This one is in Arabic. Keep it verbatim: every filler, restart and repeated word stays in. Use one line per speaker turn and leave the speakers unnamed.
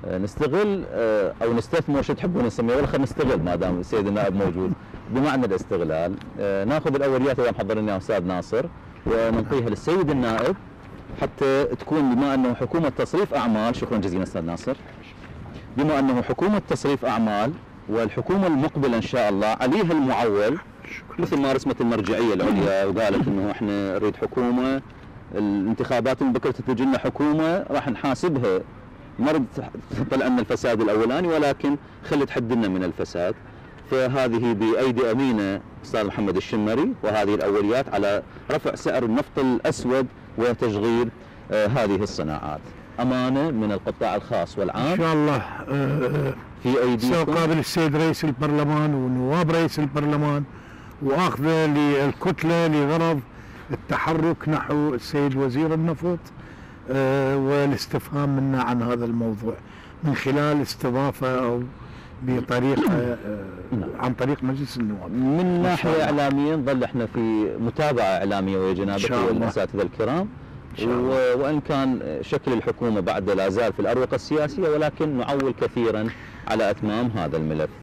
نستغل او نستثمر، شو تحبون نسميه، ولا خلينا نستغل ما دام السيد النائب موجود بمعنى الاستغلال. ناخذ الاوليات اللي محضر لنا استاذ ناصر وننطيها للسيد النائب حتى تكون، بما انه حكومه تصريف اعمال. شكرا جزيلا استاذ ناصر. بما انه حكومه تصريف اعمال والحكومه المقبله ان شاء الله عليها المعول، مثل ما رسمت المرجعيه العليا وقالت انه احنا نريد حكومه، الانتخابات المبكره تجي لنا حكومه راح نحاسبها، ما نريد تطلع لنا الفساد الاولاني ولكن خلي تحد لنا من الفساد. فهذه بايدي امينه استاذ محمد الشمري، وهذه الاوليات على رفع سعر النفط الاسود وتشغيل آه هذه الصناعات. امانه من القطاع الخاص والعام
ان شاء الله. آه
في ايديكم.
سأقابل السيد رئيس البرلمان ونواب رئيس البرلمان واخذه للكتله لغرض التحرك نحو السيد وزير النفط آه والاستفهام منا عن هذا الموضوع من خلال استضافه او بطريقه آه عن طريق مجلس النواب.
من ناحيه اعلاميه نظل احنا في متابعه اعلاميه ويا جنابك والاساتذه الكرام، وان كان شكل الحكومه بعد لا زال في الاروقه السياسيه، ولكن نعول كثيرا على اتمام هذا الملف.